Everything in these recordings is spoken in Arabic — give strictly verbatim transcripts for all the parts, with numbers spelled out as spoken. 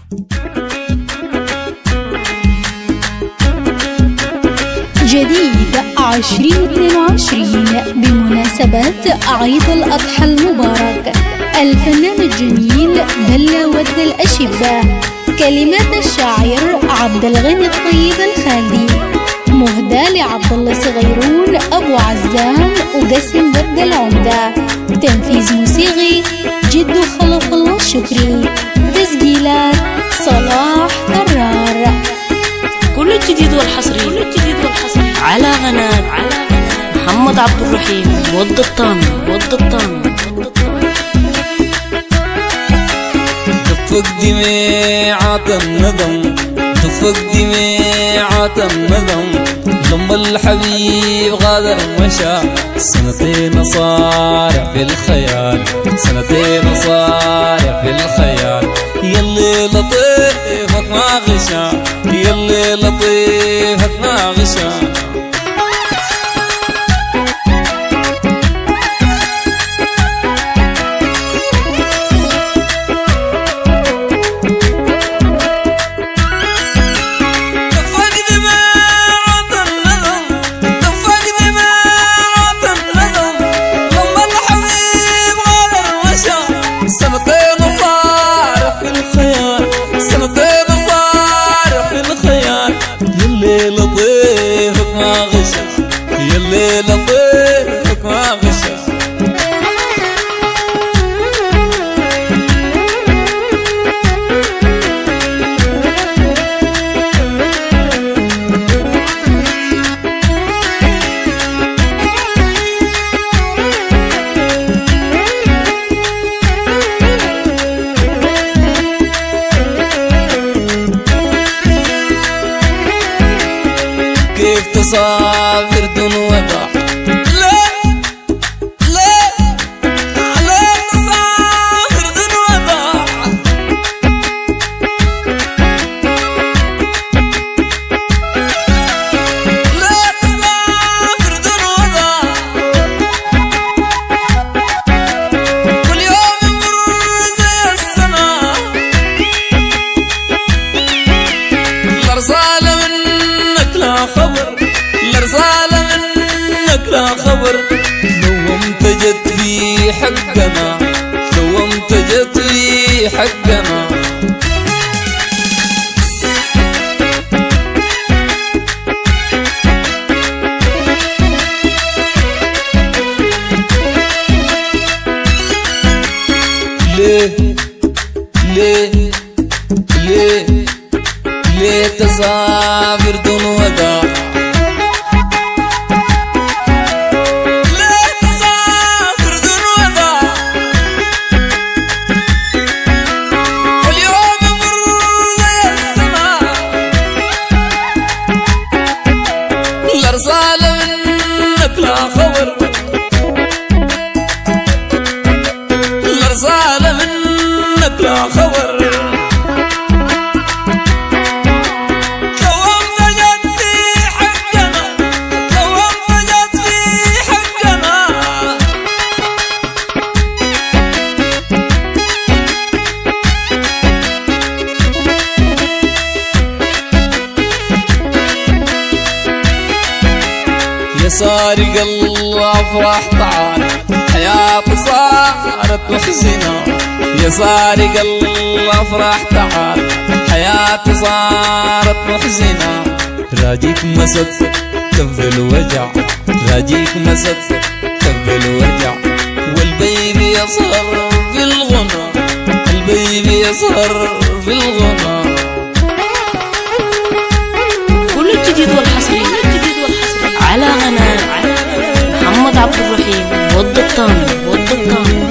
جديد عشرين اثنين وعشرين بمناسبة عيد الأضحى المبارك. الفنان الجميل بلا ود الأشبة. كلمات الشاعر عبد الغني الطيب الخالدي. مهدى لعبد الله صغيرون أبو عزام وقسم برد العمدة. تنفيذ موسيقي جد خلف الله الشكري. تسجيلات صلاح قرار. كل الجديد والحصري كل الجديد والحصري على غناء محمد عبد الرحيم ود الطامي ود الطامي دفق دميعات الندم دفق دميعات الندم لما الحبيب غادر مشى. سنتين صارع في الخيال سنتين صارع في الخيال. يلي لطيفك ما غشا يلي لطيفك ما غشا. يلي لطيفك ما غشا يلي لطيفك ما غشا. كيف تسافر دون وداع لا لا لا تسافر دون وداع. لا تسافر دون وداع. كل يوم يمر زي السنة. الأرسال منك لا خبر الأرسال منك لا خبر. لو امتجت في حقنا لو امتجت في حقنا. ليه ليه ليه ليه تسافر دون وداع. ليه تسافر دون وداع. واليوم يمر زي السنة. الأرسال منك لا خبر الأرسال منك لا خبر. يا سارق الأفراح تعال حياتي صارت محزنة. يا سارق الأفراح تعال حياتي صارت محزنة. راجيك مسد كف الوجع راجيك مسد كف الوجع. والبيبي يسهر في الغنى البيبي يسهر في الغنى. كل الجديد والحصري على غناء محمد عبد الرحيم ود الطامي ود الطامي.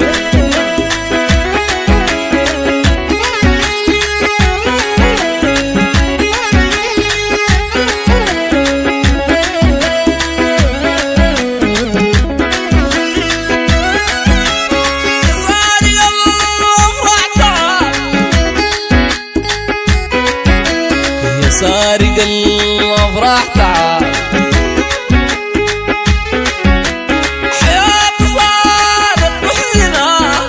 يا سارق الأفراح تعال حياتي صارت محزنة.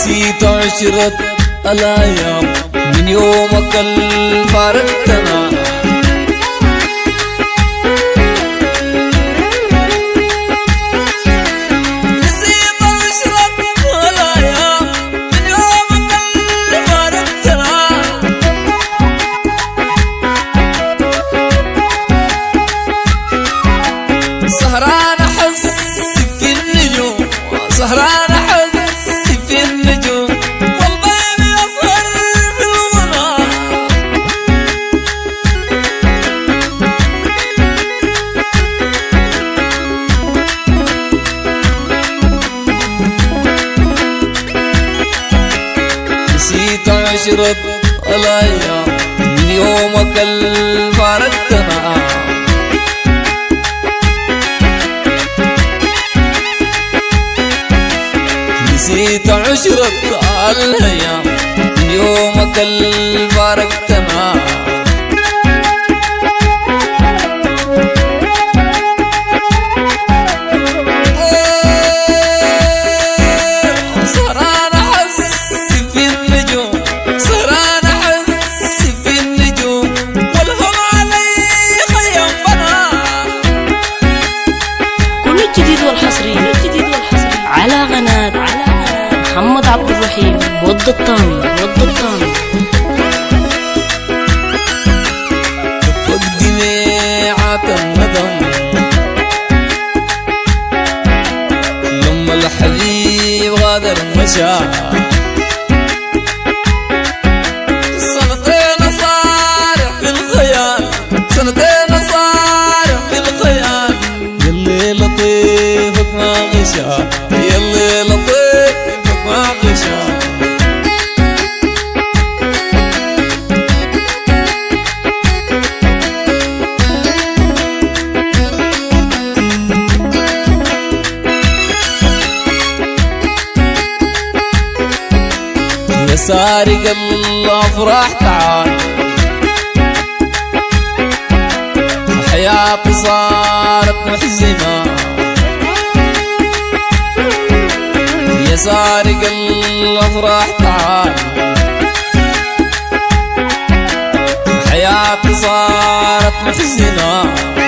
نسيت عشرة الأيام من يومك اللي فارقتنا. نسيت عشرة الأيام من يومك اللي فارقتنا. سهران أحس في النجوم، سهران أحس في النجوم، والبين يسهر بالغنى. نسيت عشرة الأيام من يومك اللي فارقتنا. نسيت عشرة الأيام من يومك اللي فارقتنا. سهران أحس في النجوم، سهران أحس في النجوم، والهم علي خيم بنا. كل الجديد والحصري على قناة محمد عبد الرحيم ود الطامي ود الطامي. دفق دميعة الندم لما الحبيب غادر مشى. سنتين صارع في الخيال، سنتين صارع في الخيال، يلي لطيفك ما غشى، يلي لطيفك ما غشى. يا سارق الأفراح تعال، حياتي صارت محزنة. يا سارق الأفراح تعال، حياتي صارت محزنة.